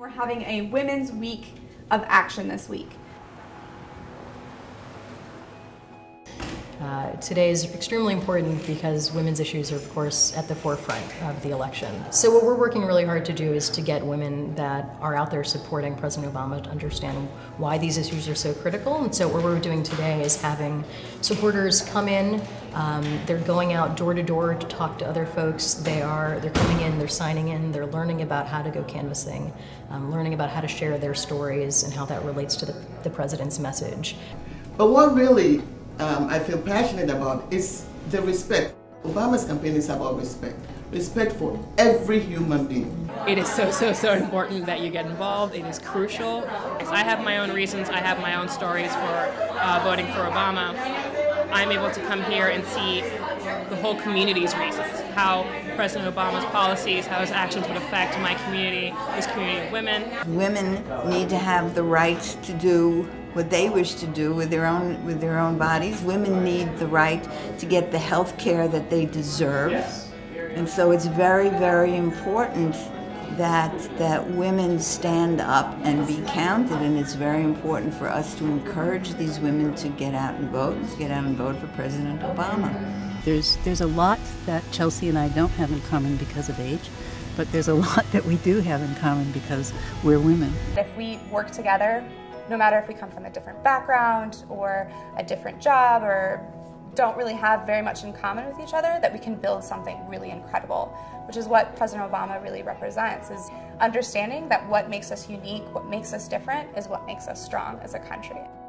We're having a Women's Week of Action this week. Today is extremely important because women's issues are, of course, at the forefront of the election. So what we're working really hard to do is to get women that are out there supporting President Obama to understand why these issues are so critical. And so what we're doing today is having supporters come in. They're going out door to door to talk to other folks. They're coming in, they're signing in, they're learning about how to go canvassing, learning about how to share their stories and how that relates to the president's message. But what really I feel passionate about is the respect. Obama's campaign is about respect. Respect for every human being. It is so important that you get involved. It is crucial. I have my own reasons. I have my own stories for voting for Obama. I'm able to come here and see the whole community's reasons, how President Obama's policies, how his actions would affect my community, this community of women. Women need to have the right to do what they wish to do with their own bodies. Women need the right to get the health care that they deserve. And so it's very, very important that women stand up and be counted, and it's very important for us to encourage these women to get out and vote, for President Obama. There's a lot that Chelsea and I don't have in common because of age, but there's a lot that we do have in common because we're women. If we work together, no matter if we come from a different background or a different job or don't really have very much in common with each other, that we can build something really incredible, which is what President Obama really represents, is understanding that what makes us unique, what makes us different, is what makes us strong as a country.